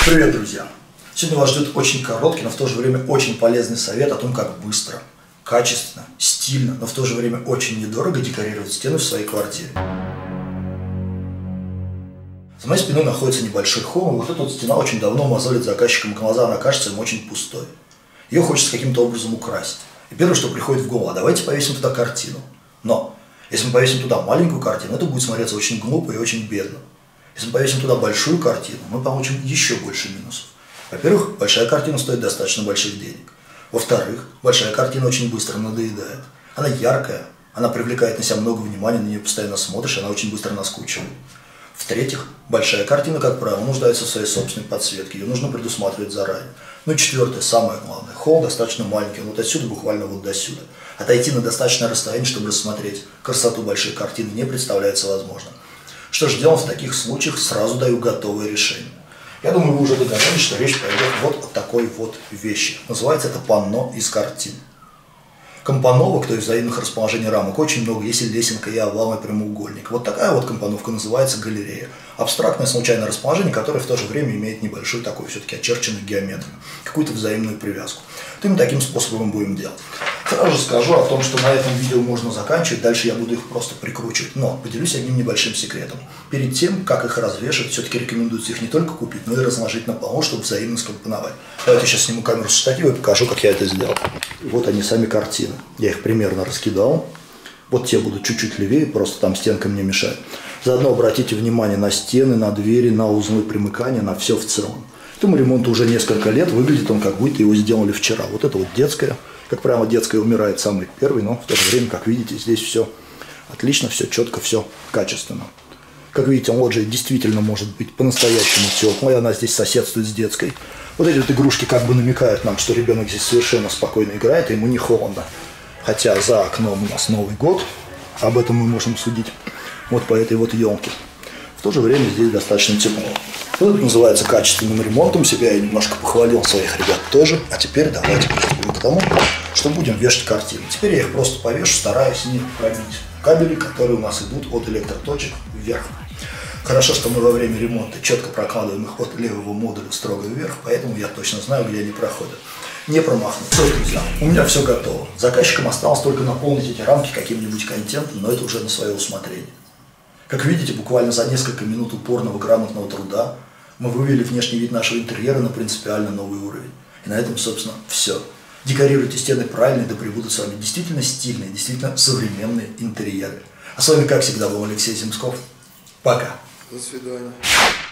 Привет, друзья! Сегодня вас ждет очень короткий, но в то же время очень полезный совет о том, как быстро, качественно, стильно, но в то же время очень недорого декорировать стены в своей квартире. За моей спиной находится небольшой холл, и вот эта вот стена очень давно мозолит заказчикам глаза, она кажется им очень пустой. Ее хочется каким-то образом украсить. И первое, что приходит в голову, давайте повесим туда картину. Но, если мы повесим туда маленькую картину, это будет смотреться очень глупо и очень бедно. Если мы повесим туда большую картину, мы получим еще больше минусов. Во-первых, большая картина стоит достаточно больших денег. Во-вторых, большая картина очень быстро надоедает. Она яркая, она привлекает на себя много внимания, на нее постоянно смотришь, она очень быстро наскучивает. В-третьих, большая картина, как правило, нуждается в своей собственной подсветке, ее нужно предусматривать заранее. Ну и четвертое, самое главное, холл достаточно маленький, вот отсюда буквально вот до сюда. Отойти на достаточное расстояние, чтобы рассмотреть красоту большой картины, не представляется возможным. Что же делаем в таких случаях, сразу даю готовое решение. Я думаю, вы уже догадались, что речь пойдет вот о такой вот вещи. Называется это панно из картин. Компоновок, то есть взаимных расположений рамок, очень много, есть и лесенка, и овал, и прямоугольник. Вот такая вот компоновка называется галерея. Абстрактное случайное расположение, которое в то же время имеет небольшую такую все-таки очерченную геометрию, какую-то взаимную привязку. Вот именно таким способом будем делать. Сразу же скажу о том, что на этом видео можно заканчивать, дальше я буду их просто прикручивать. Но поделюсь одним небольшим секретом. Перед тем, как их развешивать, все-таки рекомендуется их не только купить, но и разложить на полу, чтобы взаимно скомпоновать. Давайте я сейчас сниму камеру со штатива и покажу, как я это сделал. Вот они сами картины. Я их примерно раскидал. Вот те будут чуть-чуть левее, просто там стенка мне мешает. Заодно обратите внимание на стены, на двери, на узлы примыкания, на все в целом. Этому ремонту уже несколько лет, выглядит он как будто его сделали вчера. Вот это вот детская. Как правило, детская умирает самый первый, но в то же время, как видите, здесь все отлично, все четко, все качественно. Как видите, лоджия действительно может быть по-настоящему теплой, она здесь соседствует с детской. Вот эти вот игрушки как бы намекают нам, что ребенок здесь совершенно спокойно играет, и ему не холодно. Хотя за окном у нас Новый год, об этом мы можем судить вот по этой вот елке. В то же время здесь достаточно тепло. Вот это называется качественным ремонтом. Себя я немножко похвалил, своих ребят тоже. А теперь давайте приступим к тому, что будем вешать картины. Теперь я их просто повешу, стараясь не пробить кабели, которые у нас идут от электроточек вверх. Хорошо, что мы во время ремонта четко прокладываем их от левого модуля строго вверх, поэтому я точно знаю, где они проходят. Не промахнусь. Что ж, друзья, у меня все готово. Заказчикам осталось только наполнить эти рамки каким-нибудь контентом, но это уже на свое усмотрение. Как видите, буквально за несколько минут упорного грамотного труда мы вывели внешний вид нашего интерьера на принципиально новый уровень. И на этом, собственно, все. Декорируйте стены правильно, да пребудут с вами действительно стильные, действительно современные интерьеры. А с вами, как всегда, был Алексей Земсков. Пока. До свидания.